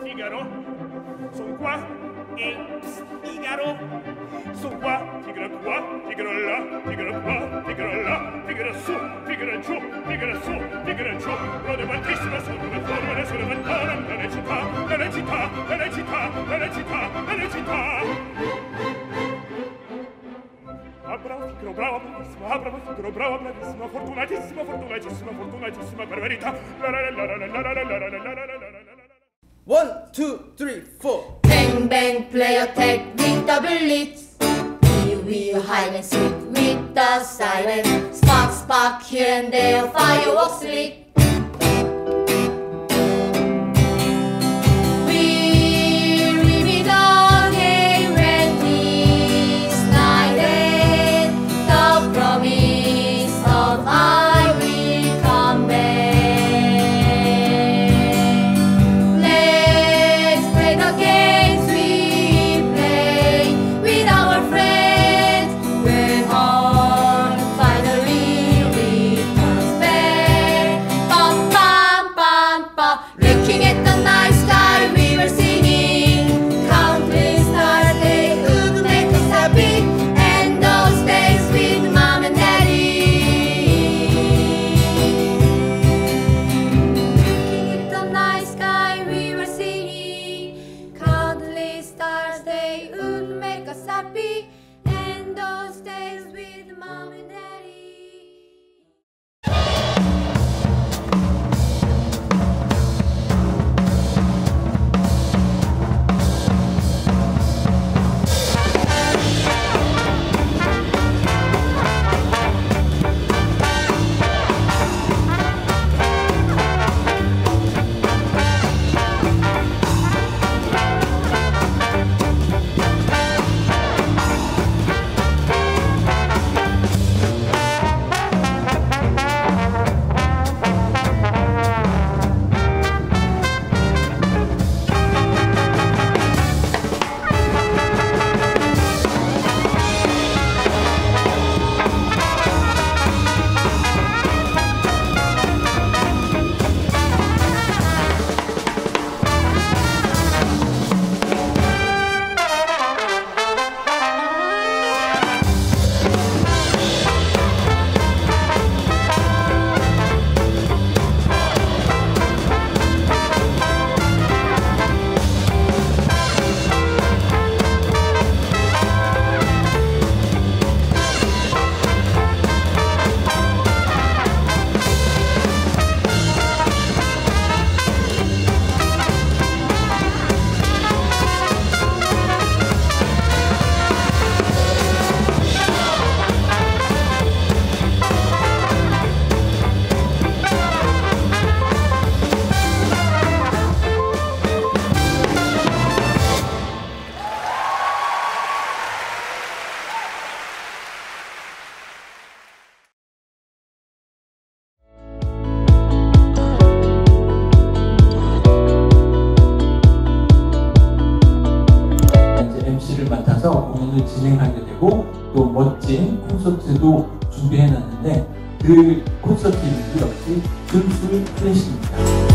Figaro, son quoi et Figaro, son quoi, Figaro quoi, Figaro là, Figaro qua, Figaro là, Figaro su, Figaro giù, Figaro su, Figaro giù, rode moltissimo su una forma da sola ventana, la recita, la recita, la recita, la recita, la recita. Bravo, Figaro, bravo, bravissimo, bravo, Figaro, bravo, bravissimo, fortunatissimo, fortunatissimo, fortunatissimo, per verità. 1, 2, 3, 4. Bang bang play attack with the blitz. We hide and seek with the siren. Spark spark here and there, fireworks lit. We read the game when this night ends. The promise of I will come back. Looking at the night sky, we were singing. Countless stars, they would make us happy. And those days with mom and daddy. Looking at the night sky, we were singing. Countless stars, they would make us happy. And those days with mom and daddy. MC를 맡아서 공연을 진행하게 되고 또 멋진 콘서트도 준비해놨는데 그 콘서트 이름도 역시 준술 클래식입니다.